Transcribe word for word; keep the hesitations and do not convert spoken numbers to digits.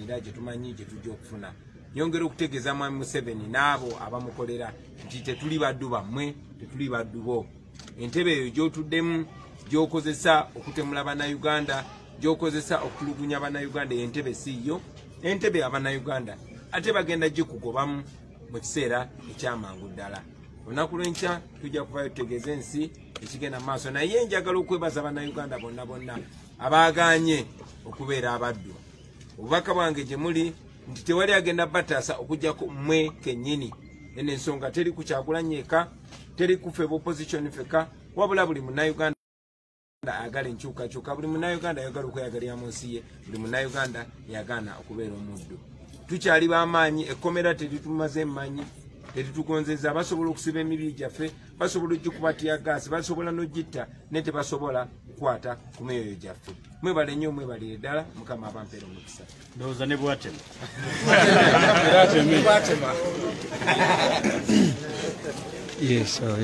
era gye tumanyi gye tujja okufuna. Yongera okutegeeza Mwami Museveni n'abo abamukolera nti tetuli baddu bammwe, tetuli baddu bo. Entebe eyo gy'otuddemu gy'okozesa okutemula Bannayuganda, gy'okozesa okutulugunya Bannayuganda, entebe siiyo, entebe y'Abannayuganda. Ate bagenda gikugobamu mu kiseera ekyamangu ddala. Olunaku lw'enkya tujja kuvayo tutegeeza ensi ekigenda mu maaso, naye njagala okwebaza Bannayuganda bonna bonna abaaganye okubeera abaddu. Obubaka bwange gye muli nti tewali agenda bataasa okujjako mmwe kennyini. Eno ensonga teri ku Kyagulanyi eka, teri ku ffe opposition feka, wabula buli Munnayuganda ayagala enkyukakyuka, buli Munnayuganda ayagala okweyagalira mu nsi ye, buli Munnayuganda yagaana okubeera omuddu. Tukyali b'amaanyi, ekkomera teritumaze emmanyi, teritugonzeza. Basobola okusiba emibiri gyaffe, basobola okugikubatira gaasi, basobola n'ogitta, ne tebasobola kukwata ku myoyo gyaffe. Mwebale nnyo, mwebalire ddala, Mukama abampeera omukisa. Ndowooza ne bwatema. Yes, oh, yeah.